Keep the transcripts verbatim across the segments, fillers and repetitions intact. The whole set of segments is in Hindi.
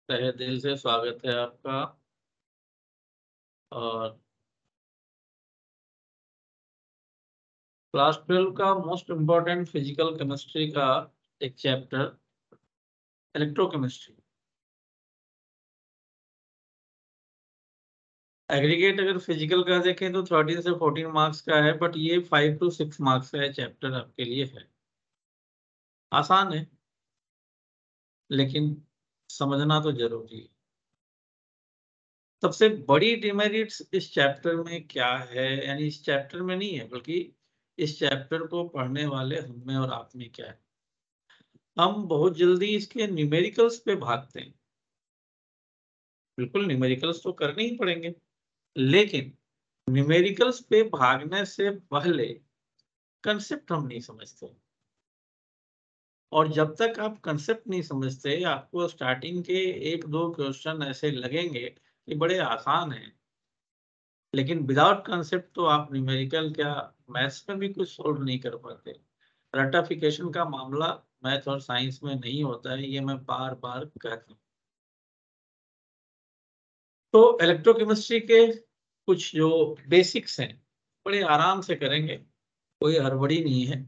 तहे दिल से स्वागत है आपका। और क्लास ट्वेल्व का मोस्ट इम्पोर्टेंट फिजिकल केमिस्ट्री का एक चैप्टर इलेक्ट्रोकेमिस्ट्री। एग्रीगेट अगर फिजिकल का देखें तो थर्टीन से फोर्टीन मार्क्स का है, बट ये फाइव टू सिक्स मार्क्स का चैप्टर आपके लिए है। आसान है लेकिन समझना तो जरूरी है। सबसे बड़ी डिमेरिट्स इस चैप्टर में क्या है, यानी इस चैप्टर में नहीं है बल्कि इस चैप्टर को पढ़ने वाले हम में और आप में क्या है, हम बहुत जल्दी इसके न्यूमेरिकल्स पे भागते हैं। बिल्कुल न्यूमेरिकल्स तो करने ही पड़ेंगे, लेकिन न्यूमेरिकल्स पे भागने से पहले कंसेप्ट हम नहीं समझते। और जब तक आप कंसेप्ट नहीं समझते, आपको स्टार्टिंग के एक दो क्वेश्चन ऐसे लगेंगे कि बड़े आसान हैं, लेकिन विदाउट कंसेप्ट तो आप न्यूमेरिकल क्या मैथ्स में भी कुछ सोल्व नहीं कर पाते। रटाफिकेशन का मामला मैथ और साइंस में नहीं होता है, ये मैं बार बार कहता हूँ। तो इलेक्ट्रोकेमिस्ट्री के कुछ जो बेसिक्स हैं बड़े आराम से करेंगे, कोई हड़बड़ी नहीं है।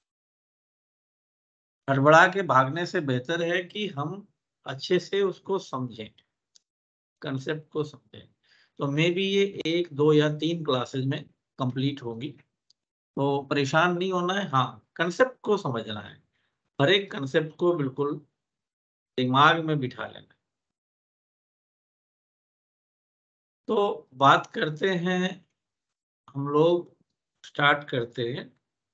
हड़बड़ा के भागने से बेहतर है कि हम अच्छे से उसको समझें, कंसेप्ट को समझें। तो मे बी ये एक दो या तीन क्लासेस में कंप्लीट होगी, तो परेशान नहीं होना है। हाँ, कंसेप्ट को समझना है, हर एक कंसेप्ट को बिल्कुल दिमाग में बिठा लेना है। तो बात करते हैं, हम लोग स्टार्ट करते हैं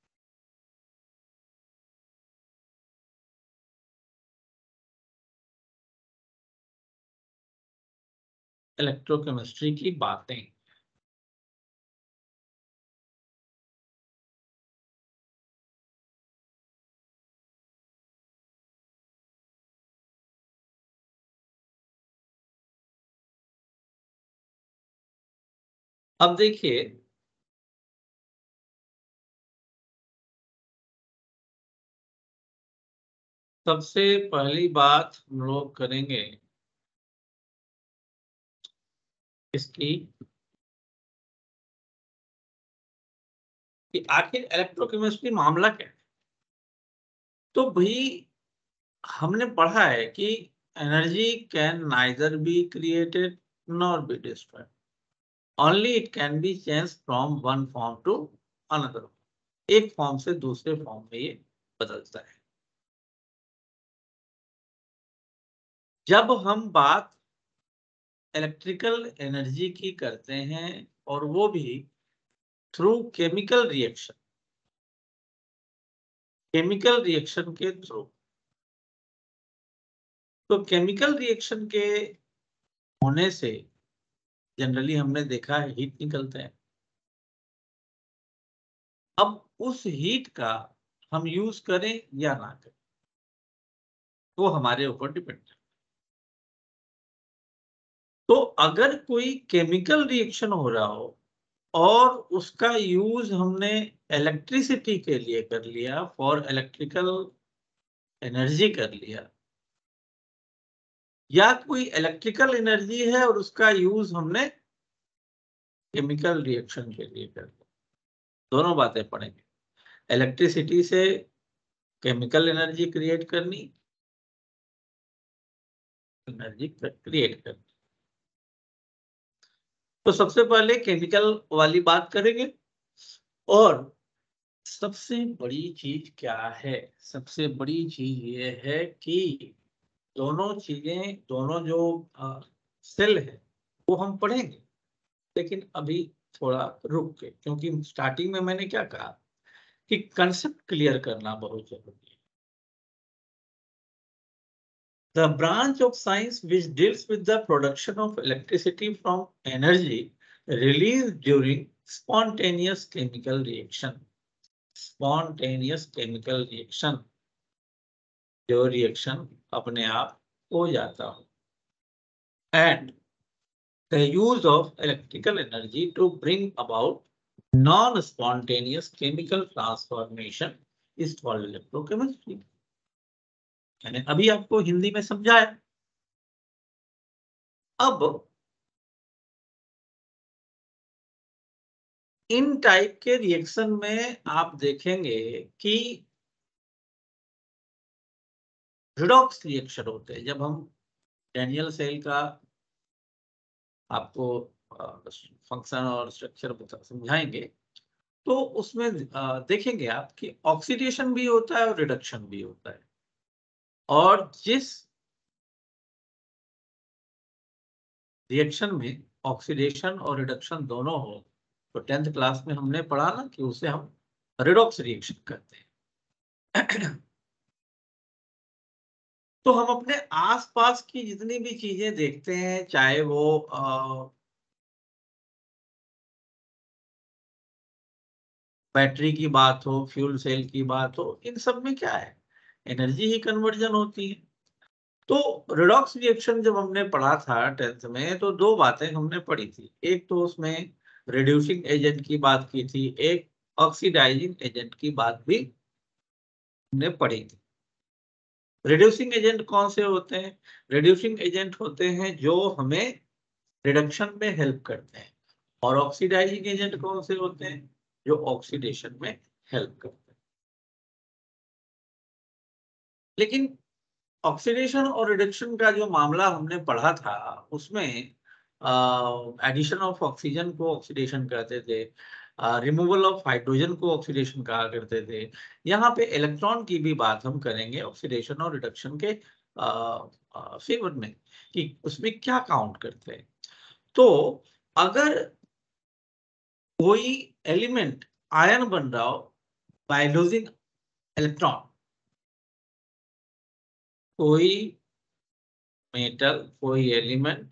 इलेक्ट्रोकेमिस्ट्री की बातें। अब देखिए, सबसे पहली बात हम लोग करेंगे इसकी कि आखिर इलेक्ट्रोकेमिस्ट्री मामला क्या है। तो भाई, हमने पढ़ा है कि energy can neither be created nor be destroyed, only it can be change from one form to another. एक फॉर्म से दूसरे फॉर्म में ये बदलता है। जब हम बात इलेक्ट्रिकल एनर्जी की करते हैं, और वो भी through chemical reaction, chemical reaction के थ्रू, तो केमिकल रिएक्शन के होने से जनरली हमने देखा है हीट निकलते हैं। अब उस हीट का हम यूज करें या ना करें, वो हमारे ऊपर डिपेंड है। तो अगर कोई केमिकल रिएक्शन हो रहा हो और उसका यूज हमने इलेक्ट्रिसिटी के लिए कर लिया, फॉर इलेक्ट्रिकल एनर्जी कर लिया, या कोई इलेक्ट्रिकल एनर्जी है और उसका यूज हमने केमिकल रिएक्शन के लिए कर लिया, दोनों बातें पढ़ेंगे। इलेक्ट्रिसिटी से केमिकल एनर्जी क्रिएट करनी, एनर्जी क्रिएट करनी। तो सबसे पहले केमिकल वाली बात करेंगे। और सबसे बड़ी चीज क्या है, सबसे बड़ी चीज ये है कि दोनों चीजें, दोनों जो सेल है वो हम पढ़ेंगे, लेकिन अभी थोड़ा रुक के, क्योंकि स्टार्टिंग में मैंने क्या कहा कि कंसेप्ट क्लियर करना बहुत जरूरी है। The branch of science which deals with the production of electricity from energy released during spontaneous chemical reaction. Spontaneous chemical reaction, जो रिएक्शन अपने आप हो जाता हो, and the use of electrical energy to bring about non-spontaneous chemical transformation is called electrochemistry. मैंने अभी आपको हिंदी में समझाया अब इन टाइप के रिएक्शन में आप देखेंगे कि रिडॉक्स रिएक्शन होते हैं। जब हम डैनियल सेल का आपको फंक्शन और स्ट्रक्चर समझाएंगे तो उसमें देखेंगे आप कि ऑक्सीडेशन भी होता है और रिडक्शन भी होता है। और जिस रिएक्शन में ऑक्सीडेशन और रिडक्शन दोनों हो तो टेंथ क्लास में हमने पढ़ा ना कि उसे हम रिडॉक्स रिएक्शन कहते हैं। तो हम अपने आसपास की जितनी भी चीजें देखते हैं, चाहे वो आ, बैटरी की बात हो, फ्यूल सेल की बात हो, इन सब में क्या है, एनर्जी ही कन्वर्जन होती है। तो रिडॉक्स रिएक्शन जब हमने पढ़ा था टेंथ में तो दो बातें हमने पढ़ी थी। एक तो उसमें रिड्यूसिंग एजेंट की बात की थी, एक ऑक्सीडाइजिंग एजेंट की बात भी हमने पढ़ी थी। रिड्यूसिंग एजेंट कौन से होते हैं? रिड्यूसिंग एजेंट होते हैं जो हमें रिडक्शन में हेल्प करते हैं। और ऑक्सीडाइजिंग एजेंट कौन से होते हैं? जो ऑक्सीडेशन में हेल्प करते हैं। लेकिन ऑक्सीडेशन और रिडक्शन का जो मामला हमने पढ़ा था उसमें एडिशन ऑफ ऑक्सीजन को ऑक्सीडेशन कहते थे, रिमूवल ऑफ हाइड्रोजन को ऑक्सीडेशन कहा करते थे। यहाँ पे इलेक्ट्रॉन की भी बात हम करेंगे ऑक्सीडेशन और रिडक्शन के फेवर में कि उसमें क्या काउंट करते हैं। तो अगर कोई एलिमेंट आयन बन रहा हो बाय लूजिंग इलेक्ट्रॉन, कोई मेटल कोई एलिमेंट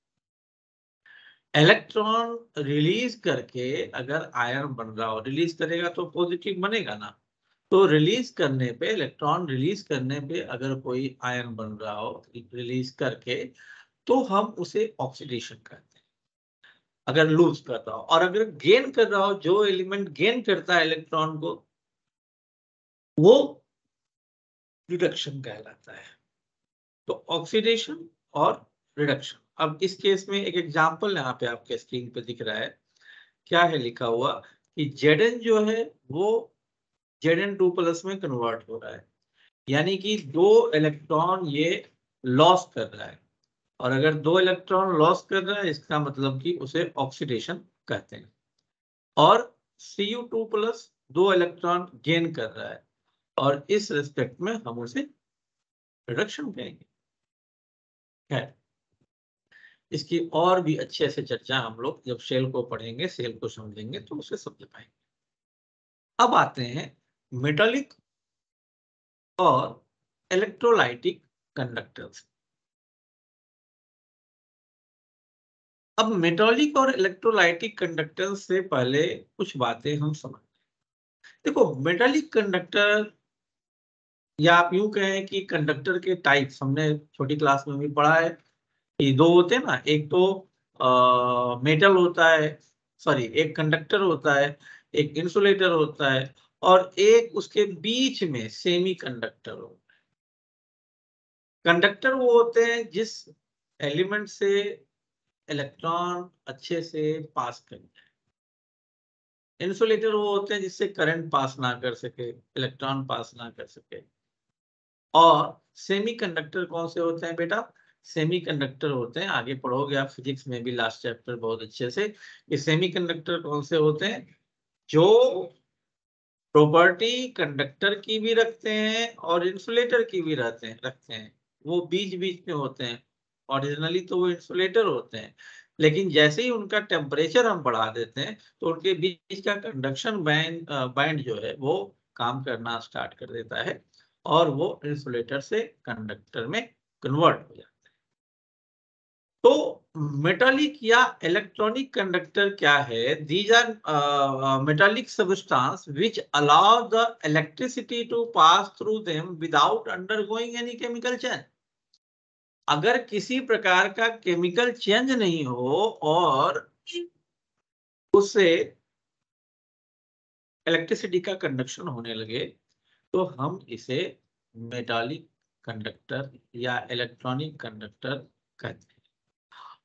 इलेक्ट्रॉन रिलीज करके अगर आयन बन रहा हो, रिलीज करेगा तो पॉजिटिव बनेगा ना, तो रिलीज करने पे, इलेक्ट्रॉन रिलीज करने पे अगर कोई आयन बन रहा हो रिलीज करके, तो हम उसे ऑक्सीडेशन कहते हैं अगर लूज कर रहा हो। और अगर गेन कर रहा हो, जो एलिमेंट गेन करता है इलेक्ट्रॉन को, वो रिडक्शन कहलाता है। तो ऑक्सीडेशन और रिडक्शन। अब इस केस में एक एग्जांपल यहाँ पे आपके स्क्रीन पे दिख रहा है। क्या है लिखा हुआ कि Zn जो है वो Zn टू प्लस में कन्वर्ट हो रहा है, यानी कि दो इलेक्ट्रॉन ये लॉस कर रहा है। और अगर दो इलेक्ट्रॉन लॉस कर रहा है इसका मतलब कि उसे ऑक्सीडेशन कहते हैं। और सी यू टू प्लस दो इलेक्ट्रॉन गेन कर रहा है और इस रिस्पेक्ट में हम उसे रिडक्शन कहेंगे। है इसकी और भी अच्छे से चर्चा हम लोग जब सेल को पढ़ेंगे, सेल को समझेंगे तो उसे समझ पाएंगे। अब आते हैं मेटालिक और इलेक्ट्रोलाइटिक कंडक्टर्स। अब मेटालिक और इलेक्ट्रोलाइटिक कंडक्टर्स से पहले कुछ बातें हम समझ। देखो, मेटालिक कंडक्टर या आप यूं कहें कि कंडक्टर के टाइप्स हमने छोटी क्लास में भी पढ़ा है कि दो होते हैं ना, एक तो आ, मेटल होता है, सॉरी एक कंडक्टर होता है, एक इंसुलेटर होता है, और एक उसके बीच में सेमी कंडक्टर होता है। कंडक्टर वो होते हैं जिस एलिमेंट से इलेक्ट्रॉन अच्छे से पास कर जाए। इंसुलेटर वो होते हैं जिससे करंट पास ना कर सके, इलेक्ट्रॉन पास ना कर सके। और सेमीकंडक्टर कौन से होते हैं बेटा? सेमीकंडक्टर होते हैं, आगे पढ़ोगे आप फिजिक्स में भी लास्ट चैप्टर बहुत अच्छे से, ये सेमीकंडक्टर कौन से होते हैं जो प्रॉपर्टी कंडक्टर की भी रखते हैं और इंसुलेटर की भी रहते हैं रखते हैं। वो बीच बीच में होते हैं। ओरिजिनली तो वो इंसुलेटर होते हैं, लेकिन जैसे ही उनका टेम्परेचर हम बढ़ा देते हैं तो उनके बीच का कंडक्शन बैंड बैंड जो है वो काम करना स्टार्ट कर देता है और वो इंसुलेटर से कंडक्टर में कन्वर्ट हो जाता है। तो मेटालिक या इलेक्ट्रॉनिक कंडक्टर क्या है? These are metallic substance which allow the electricity to pass through them without undergoing any chemical change. अगर किसी प्रकार का केमिकल चेंज नहीं हो और उससे इलेक्ट्रिसिटी का कंडक्शन होने लगे तो हम इसे मेटालिक कंडक्टर या इलेक्ट्रॉनिक कंडक्टर कहते हैं।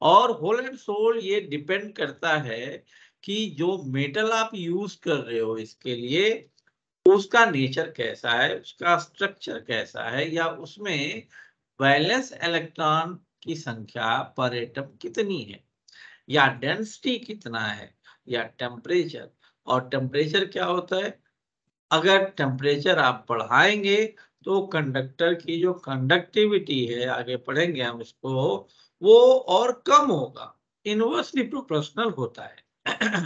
और होल एंड सोल ये डिपेंड करता है कि जो मेटल आप यूज कर रहे हो इसके लिए उसका नेचर कैसा है, उसका स्ट्रक्चर कैसा है, या उसमें वैलेंस इलेक्ट्रॉन की संख्या पर एटम कितनी है, या डेंसिटी कितना है, या टेम्परेचर। और टेम्परेचर क्या होता है, अगर टेम्परेचर आप बढ़ाएंगे तो कंडक्टर की जो कंडक्टिविटी है, आगे पढ़ेंगे हम इसको, वो और कम होगा, इनवर्सली प्रोपोर्शनल होता है।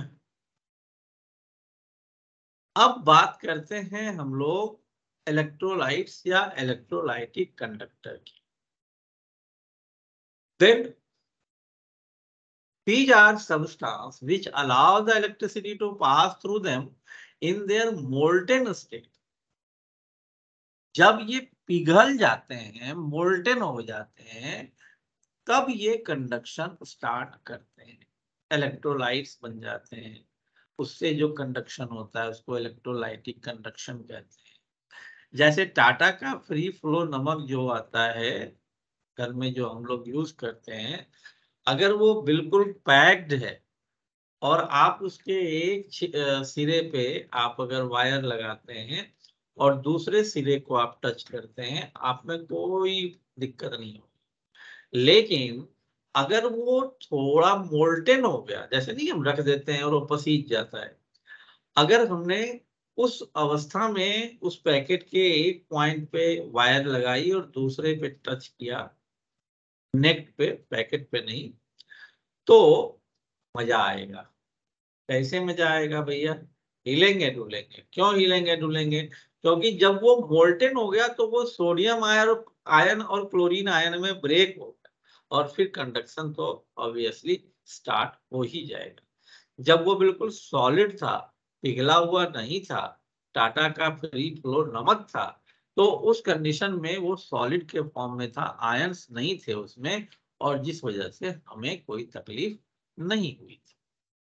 अब बात करते हैं हम लोग इलेक्ट्रोलाइट्स या इलेक्ट्रोलाइटिक कंडक्टर की। Then these are substances which allow the electricity to pass through them in their molten state. जब ये पिघल जाते हैं, मोल्टेन हो जाते हैं, तब ये कंडक्शन स्टार्ट करते हैं, इलेक्ट्रोलाइट्स बन जाते हैं। उससे जो कंडक्शन होता है उसको इलेक्ट्रोलाइटिक कंडक्शन कहते हैं। जैसे टाटा का फ्री फ्लो नमक जो आता है घर में, जो हम लोग यूज करते हैं, अगर वो बिल्कुल पैक्ड है और आप उसके एक सिरे पे आप अगर वायर लगाते हैं और दूसरे सिरे को आप टच करते हैं, आप में कोई दिक्कत नहीं होगी। लेकिन अगर वो थोड़ा मोल्टेन हो गया, जैसे नहीं हम रख देते हैं और वो पसीज जाता है, अगर हमने उस अवस्था में उस पैकेट के एक पॉइंट पे वायर लगाई और दूसरे पे टच किया, नेक पे, पैकेट पे नहीं, तो मजा आएगा। कैसे मजा आएगा भैया, हिलेंगे डुलेंगे। क्यों हिलेंगे डुलेंगे, क्योंकि जब वो मोल्टेन हो गया तो वो सोडियम आयन आयन और क्लोरीन आयन में ब्रेक हो गया, और फिर कंडक्शन तो ऑब्वियसली स्टार्ट हो ही जाएगा। जब वो बिल्कुल सॉलिड था, पिघला हुआ नहीं था, टाटा का फ्री फ्लो नमक था, तो उस कंडीशन में वो सॉलिड के फॉर्म में था, आयंस नहीं थे उसमें, और जिस वजह से हमें कोई तकलीफ नहीं हुई थी।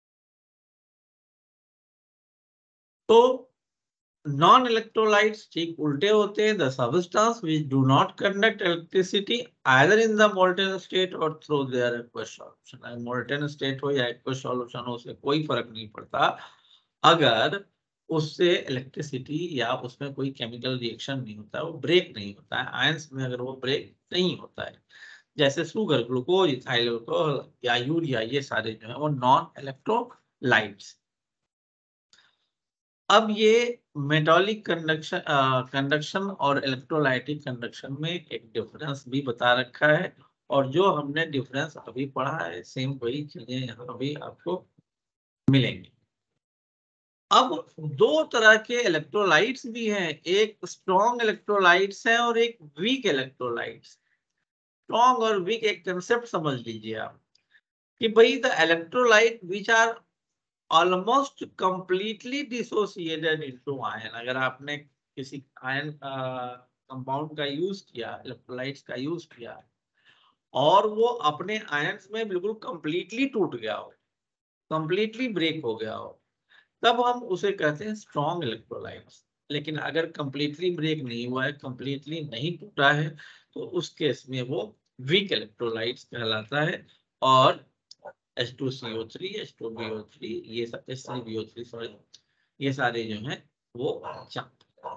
तो नॉन इलेक्ट्रोलाइट्स ठीक उल्टे होते हैं, the substance which do not conduct electricity either in the molten state और through their aqueous solution. Molten state हो या एक्वस सॉल्यूशन हो, उससे कोई फर्क नहीं पड़ता, अगर उससे इलेक्ट्रिसिटी या उसमें कोई केमिकल रिएक्शन नहीं होता है, वो ब्रेक नहीं होता है, आयंस में अगर वो ब्रेक नहीं होता है, जैसे शुगर, ग्लूकोज, इथाइल अल्कोहल या यूरिया, ये सारे जो है वो नॉन इलेक्ट्रोलाइट्स। अब ये मेटालिक कंडक्शन कंडक्शन और इलेक्ट्रोलाइटिक कंडक्शन में एक डिफरेंस भी बता रखा है, और जो हमने डिफरेंस अभी पढ़ा है सेम वही चीजें यहाँ भी आपको मिलेंगी। अब दो तरह के इलेक्ट्रोलाइट्स भी हैं, एक स्ट्रॉन्ग इलेक्ट्रोलाइट्स है और एक वीक इलेक्ट्रोलाइट्स। स्ट्रॉन्ग और वीक एक कंसेप्ट समझ लीजिए आप, कि भाई the electrolyte which are almost completely dissociated into ion. अगर आपने किसी आयन कंपाउंड का यूज किया, इलेक्ट्रोलाइट्स का यूज किया, और वो अपने आयंस में बिल्कुल कंप्लीटली टूट गया हो, कंप्लीटली ब्रेक हो गया हो, तब हम उसे कहते हैं स्ट्रॉन्ग इलेक्ट्रोलाइट्स। लेकिन अगर कंप्लीटली ब्रेक नहीं हुआ है, कंप्लीटली नहीं टूटा है, तो उस केस में वो वीक इलेक्ट्रोलाइट्स कहलाता है। और H two C O three, H two B O three, ये सब H three B O three sorry, ये सारे जो हैं वो जंप।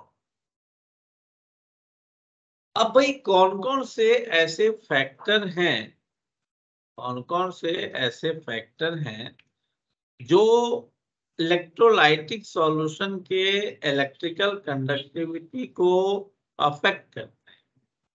अब भाई कौन कौन से ऐसे फैक्टर हैं, कौन कौन से ऐसे फैक्टर हैं जो इलेक्ट्रोलाइटिक सॉल्यूशन के इलेक्ट्रिकल कंडक्टिविटी को अफेक्ट करते हैं।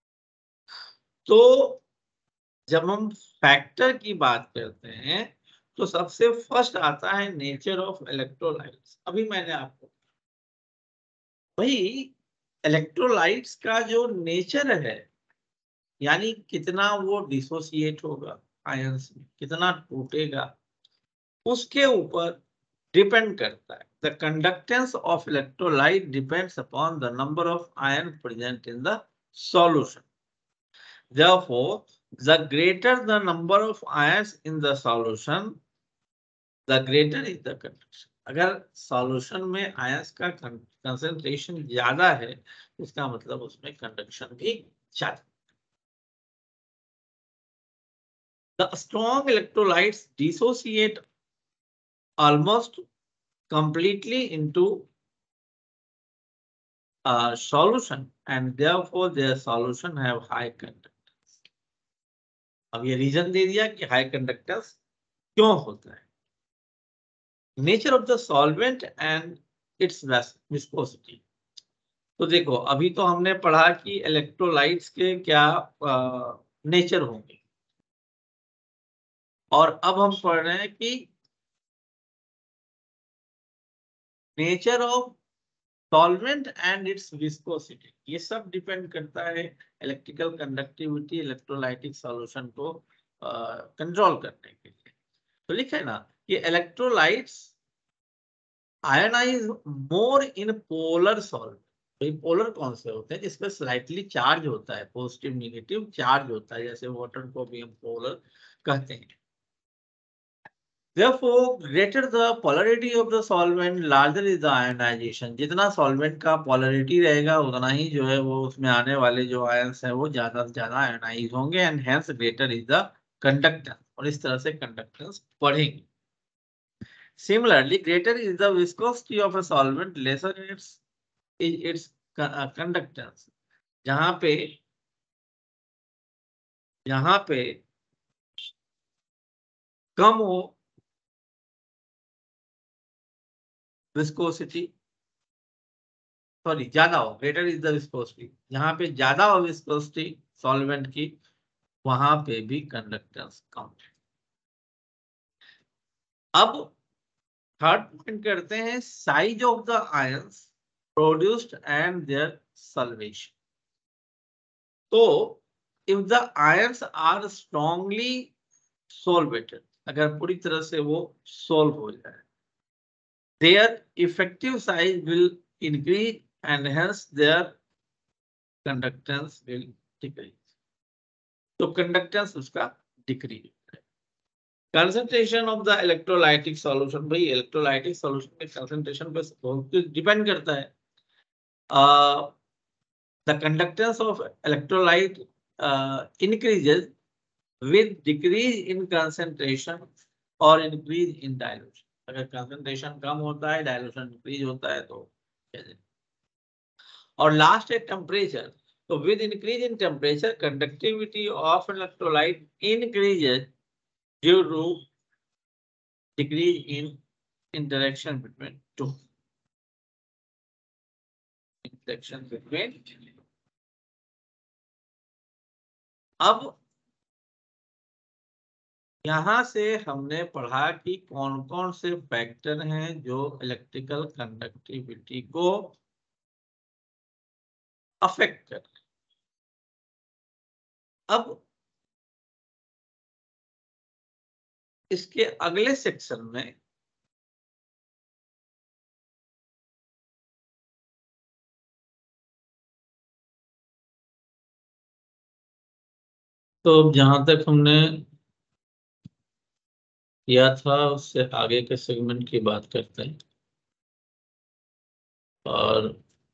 तो जब हम फैक्टर की बात करते हैं तो सबसे फर्स्ट आता है नेचर ऑफ इलेक्ट्रोलाइट्स। अभी मैंने आपको भाई इलेक्ट्रोलाइट्स का जो नेचर है, यानी कितना वो डिसोसिएट होगा आयन से, कितना टूटेगा, उसके ऊपर डिपेंड करता है। The conductance of electrolyte depends upon the number of ion present in the solution. Therefore, the greater the number of ions in the solution, the greater is the conduction. अगर सॉल्यूशन में आयंस का कंसंट्रेशन ज्यादा है, इसका मतलब उसमें कंडक्शन भी ज्यादा। The strong electrolytes dissociate almost completely into a solution and therefore their solution have high conductance. अब ये रीजन दे दिया कि हाई कंडक्टेंस क्यों होता है. Nature of the solvent and its viscosity. तो देखो अभी तो हमने पढ़ा कि इलेक्ट्रोलाइट्स के क्या नेचर होंगे और अब हम पढ़ रहे हैं कि nature of solvent and its viscosity. ये सब डिपेंड करता है इलेक्ट्रिकल कंडक्टिविटी इलेक्ट्रोलाइटिक सॉल्यूशन को कंट्रोल uh, करने के लिए. तो लिखा है ना कि electrolytes ionize more in polar solvent. तो पोलर कौन से होते हैं जिसमें स्लाइटली चार्ज होता है, पॉजिटिव नेगेटिव चार्ज होता है, जैसे वाटर को भी हम पोलर कहते हैं. Therefore, greater the polarity of the solvent, larger is the ionization. जितना solvent का polarity रहेगा उतना ही जो है वो उसमें आने वाले जो ions हैं वो ज्यादा से ज्यादा ionize होंगे and hence greater is the conductance. और इस तरह से conductance बढ़ेंगे. Similarly, greater is the viscosity of a solvent, lesser its its conductance. जहाँ पे जहाँ पे कम हो विस्कोसिटी, सॉरी ज्यादा हो, ग्रेटर इज द विस्कोसिटी. जहां पे ज्यादा हो विस्कोसिटी सॉल्वेंट की वहां पे भी कंडक्टेंस कम. अब थर्ड पॉइंट करते हैं size of the ions produced and their solvation. तो if the ions are strongly solvated, अगर पूरी तरह से वो सोल्व हो जाए, their effective size will increase and hence their conductance will decrease. तो कंडक्टेंस उसका decrease. Concentration of the electrolytic solution, भाई इलेक्ट्रोलाइटिक सॉल्यूशन के कंसंट्रेशन पे बहुत कुछ डिपेंड करता है. The conductance of electrolyte increases with decrease in concentration और इंक्रीज इन डायल्यूशन. अगर कंसंट्रेशन कम होता है डायल्यूशन इंक्रीज होता है तो. और लास्ट है temperature. So with increase in temperature, conductivity of electrolyte increases due to decrease in interaction between two. Interaction between. अब यहां से हमने पढ़ा कि कौन कौन से फैक्टर हैं जो इलेक्ट्रिकल कंडक्टिविटी को अफेक्ट कर. अब इसके अगले सेक्शन में तो जहां तक हमने किया था उससे आगे के सेगमेंट की बात करते हैं और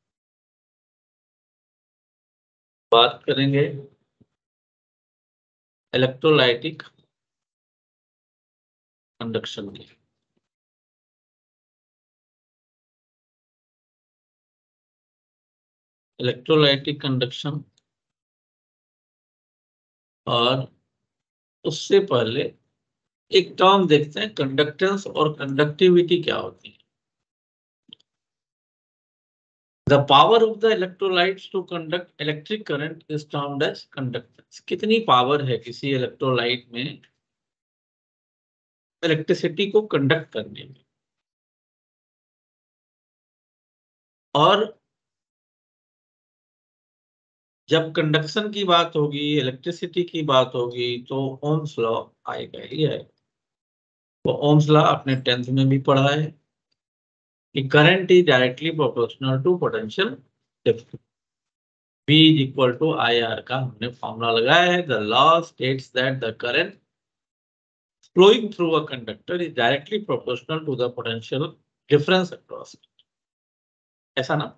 बात करेंगे इलेक्ट्रोलाइटिक कंडक्शन की. इलेक्ट्रोलाइटिक कंडक्शन और उससे पहले एक टर्म देखते हैं, कंडक्टेंस और कंडक्टिविटी क्या होती है. The power of the electrolytes to conduct electric current is termed as conductance. कितनी पावर है किसी इलेक्ट्रोलाइट में इलेक्ट्रिसिटी को कंडक्ट करने में. और जब कंडक्शन की बात होगी इलेक्ट्रिसिटी की बात होगी तो ओम्स लॉ आएगा ही है. तो ओम्स लॉ आपने टेंथ में भी पढ़ा है कि current is directly proportional to potential difference. V is equal to I R का हमने फॉर्मूला लगाया है. The law states that the current flowing through a conductor is directly proportional to the potential difference across it. ऐसा ना.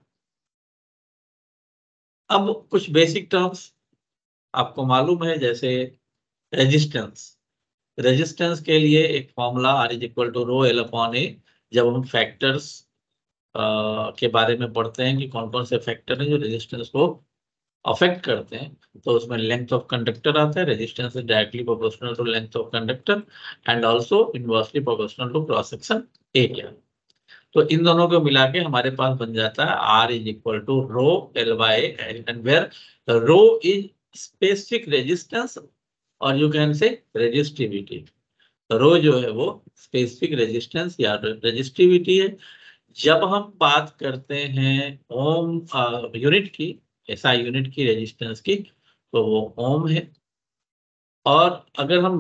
अब कुछ बेसिक टर्म्स आपको मालूम है जैसे रेजिस्टेंस. रेजिस्टेंस के लिए एक formula R is equal to rho L upon A. जब हम फैक्टर्स के बारे में पढ़ते हैं कि कौन कौन से फैक्टर हैं जो रेजिस्टेंस को अफेक्ट करते हैं, तो उसमें लेंथ ऑफ कंडक्टर आता है। Resistance is directly proportional to length of conductor and also inversely proportional to cross section area. तो इन दोनों को मिला के हमारे पास बन जाता है R is equal to rho L by and where rho is specific resistance और you can say resistivity. Rho जो है वो स्पेसिफिक रेजिस्टेंस या रेजिस्टिविटी है। जब हम बात करते हैं ओम यूनिट की, ऐसा यूनिट की रेजिस्टेंस की, तो वो ओम है। और अगर हम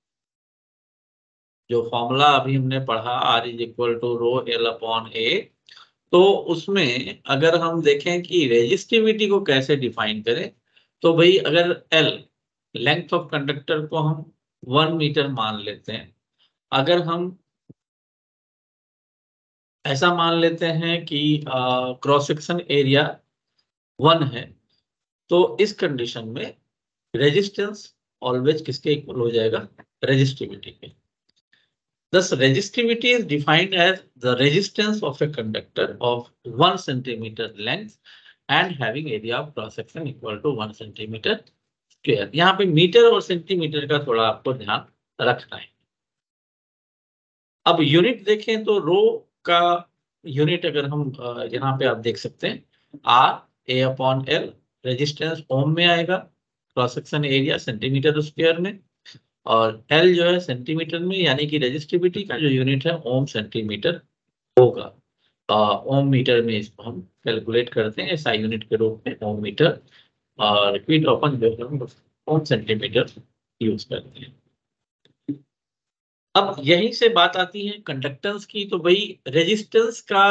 जो फॉर्मूला अभी हमने पढ़ा R is equal to rho L upon A, तो उसमें अगर हम देखें कि रेजिस्टिविटी को कैसे डिफाइन करें, तो भाई अगर एल लेंथ ऑफ कंडक्टर को हम वन मीटर मान लेते हैं, अगर हम ऐसा मान लेते हैं कि क्रॉस सेक्शन एरिया वन है, तो इस कंडीशन में रेजिस्टेंस ऑलवेज किसके इक्वल हो जाएगा? रेजिस्टिविटी के। Thus, resistivity is defined as the resistance of a conductor of one centimeter length and having area of cross section equal to one centimeter square. यहाँ पे मीटर और सेंटीमीटर का थोड़ा आपको ध्यान रखना है। अब यूनिट देखें तो रो का यूनिट अगर हम यहाँ पे आप देख सकते हैं R A upon L, resistance ohm में आएगा, cross section area centimetre square में, और एल जो है सेंटीमीटर में, यानी कि रेजिस्टिविटी का जो यूनिट है ओम सेंटीमीटर होगा। ओम मीटर में इसको हम कैलकुलेट करते हैं एसआई यूनिट के रूप में ओम मीटर, और फीट अपन जो है ओम सेंटीमीटर यूज करते हैं। अब यहीं से बात आती है कंडक्टेंस की। तो भाई रेजिस्टेंस का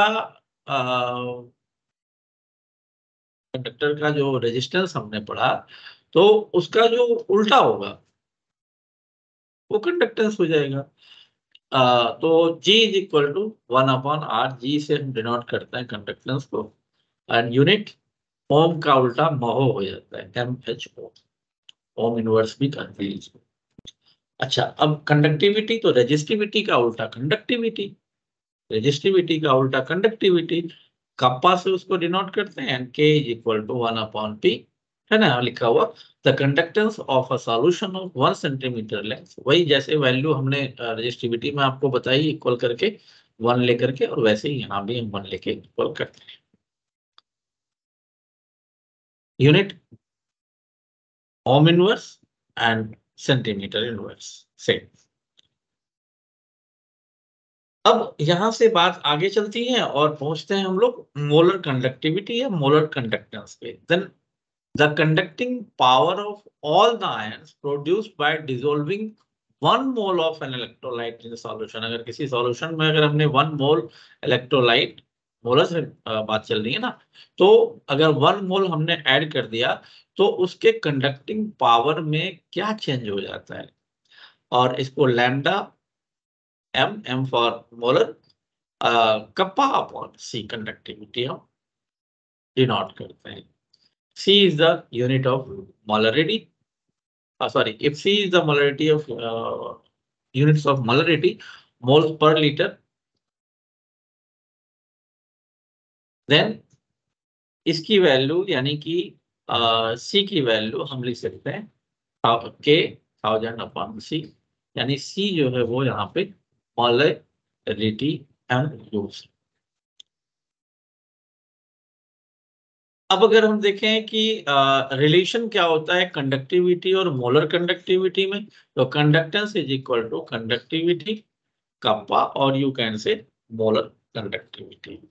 कंडक्टर का जो रेजिस्टेंस हमने पढ़ा, तो उसका जो उल्टा होगा वो कंडक्टेंस हो जाएगा। आ, तो G is equal to one upon R, G से हम डिनोट करते हैं कंडक्टेंस को, एंड यूनिट ओम का उल्टा महो हो जाता है, M H O, ohm inverse भी कहते हैं इसको। अच्छा, अब कंडक्टिविटी, तो रेजिस्टिविटी का उल्टा कंडक्टिविटी, रेजिस्टिविटी का उल्टा कंडक्टिविटी, कप्पा से उसको डिनोट करते हैं, and K is equal to one upon P, है ना लिखा हुआ। The conductance of a solution of one centimetre length, वही जैसे वैल्यू हमने रेजिस्टिविटी में आपको बताई इक्वल करके वन लेकर के, और वैसे ही यहाँ भी हम वन लेके इक्वल करते हैं। Unit ohm inverse and centimetre inverse same. अब यहां से बात आगे चलती है और पहुंचते हैं हम लोग मोलर कंडक्टिविटी या मोलर कंडक्टेंस पे। Then the conducting power of all the ions produced by dissolving one mole of an electrolyte in the solution। अगर किसी सॉल्यूशन में अगर हमने वन मोल इलेक्ट्रोलाइट, मोलर से बात चल रही है ना, तो अगर वन मोल हमने ऐड कर दिया तो उसके कंडक्टिंग पावर में क्या चेंज हो जाता है, और इसको lambda M, M for molar, kappa upon C conductivity हम डिनोट करते हैं। C is the unit of molarity. Uh, sorry, if C is the molarity of uh, units of molarity, moles per liter, then इसकी वैल्यू यानी कि uh, C की वैल्यू हम लिख सकते हैं K थाउजेंड अपॉन C, यानी C जो है वो यहाँ पे मोलरिटी एंड यूज। अब अगर हम देखें कि रिलेशन uh, क्या होता है कंडक्टिविटी और मोलर कंडक्टिविटी में, तो conductance is equal to conductivity kappa, और you can say molar conductivity.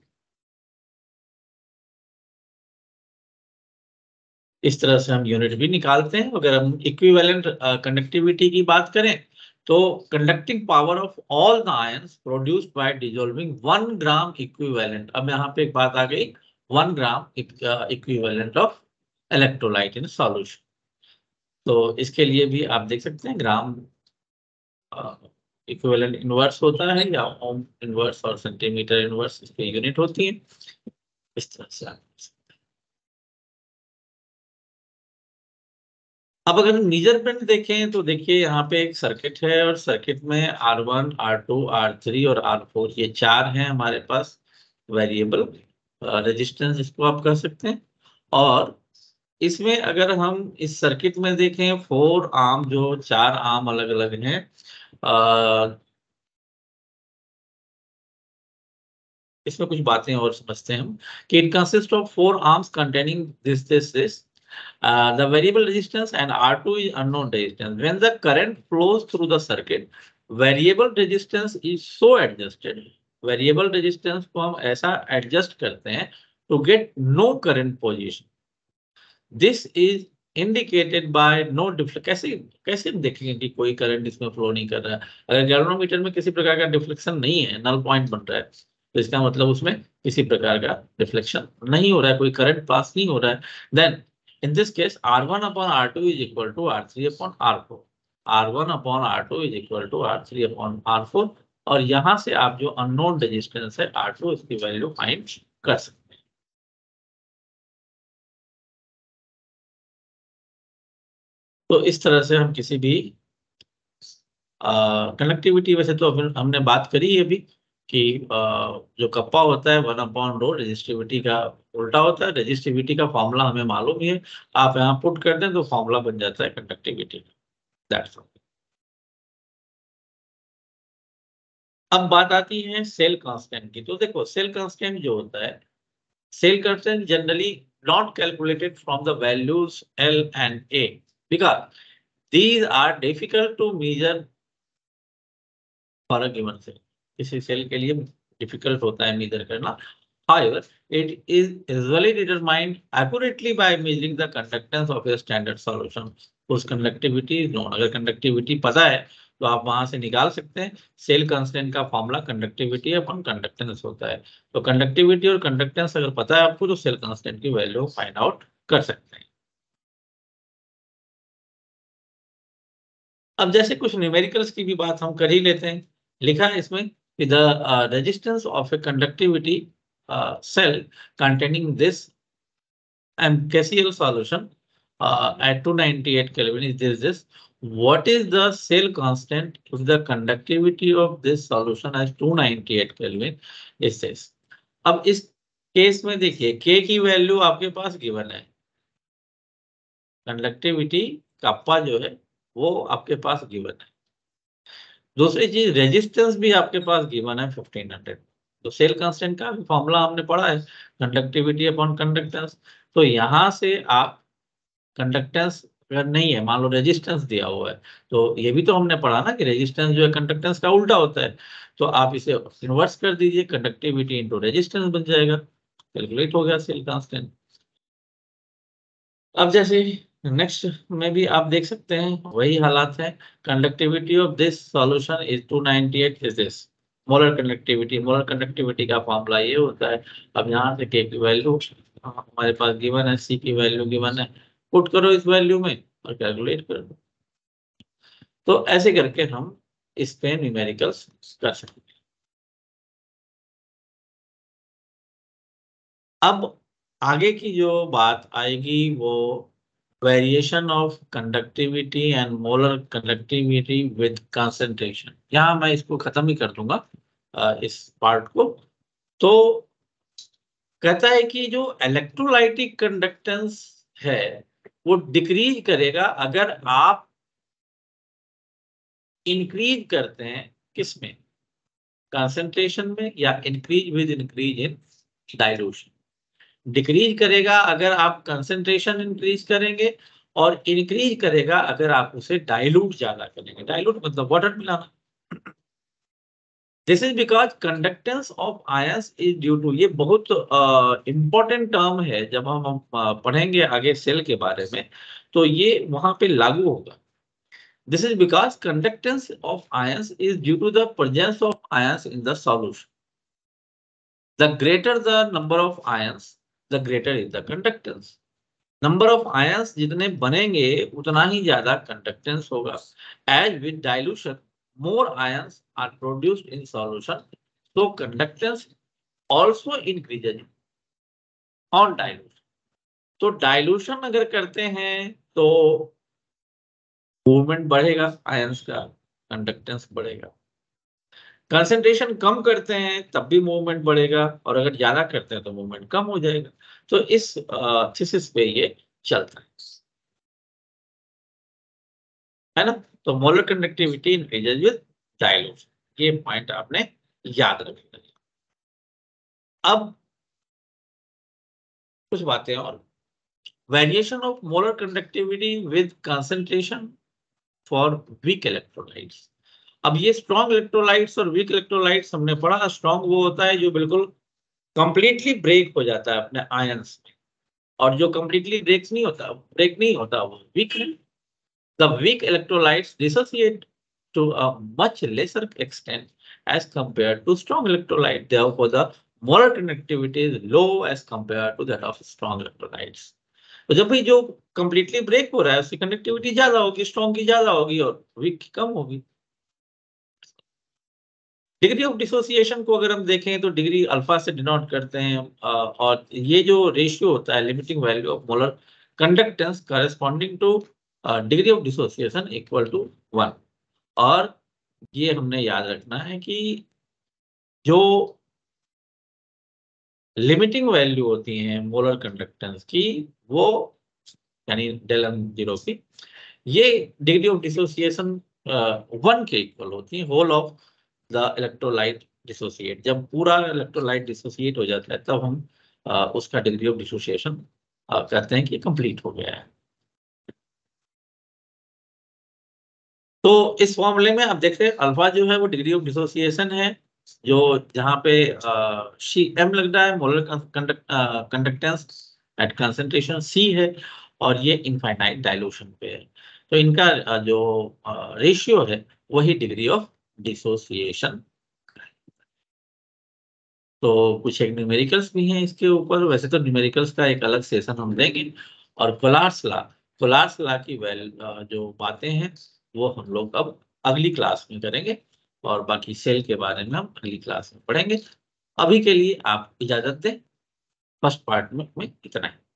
इस तरह से हम यूनिट भी निकालते हैं। अगर हम इक्विवेलेंट कंडक्टिविटी की बात करें, तो conducting power of all the ions produced by dissolving one gram equivalent. अब यहाँ पे एक बात आ गई, one gram equivalent of electrolyte in solution. तो इसके लिए भी आप देख सकते हैं ग्राम इक्विवेलेंट इनवर्स होता है, या ओम इनवर्स और सेंटीमीटर इनवर्स इसकी यूनिट होती है। इस तरह से आप अब अगर मेजरमेंट देखें तो देखिए यहाँ पे एक सर्किट है और सर्किट में R one, R two, R three और आर फोर ये चार हैं हमारे पास वेरिएबल रेजिस्टेंस, इसको आप कह सकते हैं। और इसमें अगर हम इस सर्किट में देखें फोर आर्म, जो चार आर्म अलग अलग हैं, आ, इसमें कुछ बातें और समझते हैं हम कि it consist of four arms containing this this this Uh, the variable resistance and R two is unknown resistance. When the current flows through the circuit, variable resistance is so adjusted. Variable resistance को हम ऐसा adjust करते हैं to get no current position. This is indicated by no deflection. कैसे कैसे देखेंगे कि कोई करंट इसमें फ्लो नहीं कर रहा है? अगर गैल्वेनोमीटर में किसी प्रकार का डिफ्लेक्शन नहीं है, नल पॉइंट बन रहा है, तो इसका मतलब उसमें किसी प्रकार का डिफ्लेक्शन नहीं हो रहा है, कोई करंट पास नहीं हो रहा है। Then in this case R one upon R two is equal to R three upon R four. R one upon R two is equal to R three upon R four. और यहां से आप जो अननोन रेजिस्टेंस है R two, इसकी वैल्यू फाइंड कर सकते हैं। तो इस तरह से हम किसी भी कनेक्टिविटी, वैसे तो हमने बात करी है अभी कि आ, जो कप्पा होता है वन अपॉन रो रेजिस्टिविटी का उल्टा होता है। रेजिस्टिविटी का फॉर्मूला हमें मालूम ही है, आप यहाँ पुट कर दें तो फॉर्मूला बन जाता है कंडक्टिविटी का। That's all. अब बात आती है सेल कांस्टेंट की। तो देखो सेल कांस्टेंट जो होता है, cell constant generally not calculated from the values L and A because these are difficult to measure for a given cell. किसी सेल के लिए डिफिकल्ट होता है मेजर करना। However, it is usually determined accurately by measuring the conductance of a standard solution. उस कंडक्टिविटी known, अगर कंडक्टिविटी पता है तो आप वहां से निकाल सकते हैं। सेल कांस्टेंट का फॉर्मूला कंडक्टिविटी अपॉन कंडक्टेंस होता है। तो कंडक्टिविटी और कंडक्टेंस अगर पता है आपको तो सेल कांस्टेंट की वैल्यू फाइंड आउट कर सकते हैं। अब जैसे कुछ न्यूमेरिकल्स की भी बात हम कर ही लेते हैं। लिखा है इसमें the resistance of a conductivity cell containing this and K C L solution uh, at two ninety-eight Kelvin is this this. What is the cell constant if the conductivity of this solution as two ninety-eight Kelvin is this? अब इस केस में देखिए K की वैल्यू आपके पास गिवन है, कंडक्टिविटी कप्पा जो है वो आपके पास गिवन है। दूसरी चीज रेजिस्टेंस भी आपके पास गिवन है फिफ्टीन हंड्रेड। तो सेल कांस्टेंट का फॉर्मूला हमने पढ़ा है कंडक्टिविटी अपॉन कंडक्टेंस। तो यहां से आप कंडक्टेंस अगर नहीं है, मान लो रेजिस्टेंस दिया हुआ है, तो ये भी तो हमने पढ़ा ना कि रेजिस्टेंस जो है कंडक्टेंस का उल्टा होता है। तो आप इसे इन्वर्स कर दीजिए, कंडक्टिविटी इंटू रेजिस्टेंस बन जाएगा, कैलकुलेट हो गया सेल कांस्टेंट। अब जैसे नेक्स्ट में भी आप देख सकते हैं वही हालात है। Conductivity of this solution is two ninety eight is this molar conductivity. Molar conductivity का फॉर्मूला ये होता है। अब यहाँ से के की वैल्यू हमारे पास गिवन है, सी की वैल्यू गिवन है, पुट करो इस वैल्यू में और कैलकुलेट कर दो। तो ऐसे करके हम इस पे न्यूमेरिकल्स कर सकते हैं। अब आगे की जो बात आएगी वो variation of conductivity and molar conductivity with concentration. यहाँ मैं इसको खत्म ही कर दूंगा इस पार्ट को। तो कहता है कि जो इलेक्ट्रोलाइटिक कंडक्टेंस है वो डिक्रीज करेगा अगर आप इंक्रीज करते हैं किसमें, कंसंट्रेशन में, या increase with increase in dilution. Decrease करेगा अगर आप कंसंट्रेशन इंक्रीज करेंगे और इंक्रीज करेगा अगर आप उसे डाइल्यूट ज्यादा करेंगे। डाइल्यूट मतलब वाटर मिलाना। This is because conductance of ions is due to, ये बहुत इंपॉर्टेंट टर्म है, जब हम, हम uh, पढ़ेंगे आगे सेल के बारे में तो ये वहां पे लागू होगा। This is because conductance of ions is due to the presence of ions in the solution. The greater the number of ions, the greater is the conductance. Number of ions जितने बनेंगे उतना ही ज्यादा कंडक्टेंस होगा। As with dilution more ions are produced in solution, so conductance also increases on dilution. तो डाइल्यूशन अगर करते हैं तो मूवमेंट बढ़ेगा आयंस का, कंडक्टेंस बढ़ेगा। कंसंट्रेशन कम करते हैं तब भी मूवमेंट बढ़ेगा, और अगर ज्यादा करते हैं तो मूवमेंट कम हो जाएगा। तो इस थीसिस पे ये चलता है है ना। तो molar conductivity increases with dilution, ये पॉइंट आपने याद रखना है। अब कुछ बातें और, variation of molar conductivity with concentration for weak electrolytes. अब ये स्ट्रॉन्ग इलेक्ट्रोलाइट्स और वीक इलेक्ट्रोलाइट्स हमने पढ़ा, स्ट्रॉन्ग वो होता है जो बिल्कुल कंप्लीटली ब्रेक हो जाता है अपने आयंस में, और जो कंप्लीटली ब्रेक नहीं होता ब्रेक नहीं होता वो वीक है। The weak electrolytes dissociate to a much lesser extent as compared to strong electrolyte. Therefore, the molar conductivity is low as compared to that of strong electrolytes. तो जब भी जो completely break हो रहा है उसकी कंडक्टिविटी ज्यादा होगी, स्ट्रॉन्ग की ज्यादा होगी और वीक की कम होगी। डिग्री ऑफ डिसोसिएशन को अगर हम देखें तो डिग्री अल्फा से डिनोट करते हैं, और ये जो रेशियो होता है limiting value of molar conductance corresponding to degree of dissociation equal to one. और ये हमने याद रखना है कि जो लिमिटिंग वैल्यू होती है मोलर कंडक्टेंस की, वो यानी डेल एम जीरो की, ये डिग्री ऑफ डिसोसिएशन वन के इक्वल होती है whole of the electrolyte dissociate. जब पूरा इलेक्ट्रोलाइट डिसोसिएट हो जाता है तब हम uh, उसका डिग्री ऑफ डिसोसिएशन uh, कहते हैं कि कंप्लीट हो गया है। तो इस फॉर्मूले में आप देख रहे हैं अल्फा जो है वो डिग्री ऑफ डिसोसिएशन है, जो जहां पे सी एम लग रहा है molar conductance at concentration C है, और ये इनफाइनाइट डाइल्यूशन पे है। तो इनका uh, जो रेशियो uh, है वही डिग्री ऑफ डिसोसिएशन। तो कुछ एक न्यूमेरिकल्स भी हैं इसके ऊपर, वैसे तो न्यूमेरिकल्स का एक अलग सेशन हम देंगे। और कोलार्स लॉ कोलार्स लॉ की वेल जो बातें हैं वो हम लोग अब अगली क्लास में करेंगे, और बाकी सेल के बारे में हम अगली क्लास में पढ़ेंगे। अभी के लिए आप इजाजत दें, फर्स्ट पार्ट में, में इतना ही।